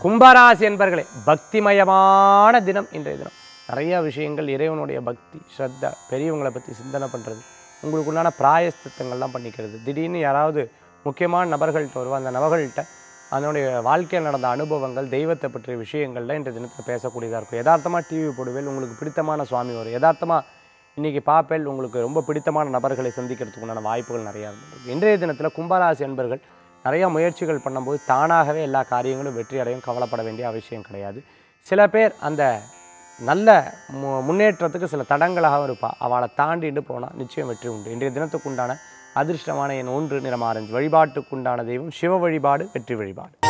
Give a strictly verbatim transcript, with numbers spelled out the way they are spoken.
கும்பராசி என்பர்களே, பக்திமயமான தினம் இன்றைய தினம். நிறைய விஷயங்கள் இறைவனுடைய பக்தி ஸ்ரத்தா, பெரியவங்களை பற்றி சிந்தனை பண்ணுறது, உங்களுக்குள்ளான பிராயஸ்தித்தங்கள்லாம் பண்ணிக்கிறது. திடீர்னு யாராவது முக்கியமான நபர்கள்ட்ட வருவா, அந்த நபர்கள்ட்ட அதனுடைய வாழ்க்கையில் நடந்த அனுபவங்கள், தெய்வத்தை பற்றிய விஷயங்கள்லாம் இன்றைய தினத்தில் பேசக்கூடியதாக இருக்கும். யதார்த்தமாக டிவி போடுவேல், உங்களுக்கு பிடித்தமான சுவாமி வரும். யதார்த்தமாக இன்றைக்கி பார்ப்பேல், உங்களுக்கு ரொம்ப பிடித்தமான நபர்களை சந்திக்கிறதுக்கு உண்டான வாய்ப்புகள் நிறையா இருந்திருக்கு. இன்றைய தினத்தில் கும்பராசி என்பர்கள் நிறையா முயற்சிகள் பண்ணும்போது தானாகவே எல்லா காரியங்களும் வெற்றி அடையும். கவலைப்பட வேண்டிய அவசியம் கிடையாது. சில பேர் அந்த நல்ல மு முன்னேற்றத்துக்கு சில தடங்களாக இருப்பாள். அவளை தாண்டிட்டு போனால் நிச்சயம் வெற்றி உண்டு. இன்றைய தினத்துக்குண்டான அதிர்ஷ்டமான என் ஒன்று நிறம் ஆரஞ்சு. வழிபாட்டுக்குண்டான தெய்வம் சிவ வழிபாடு, வெற்றி வழிபாடு.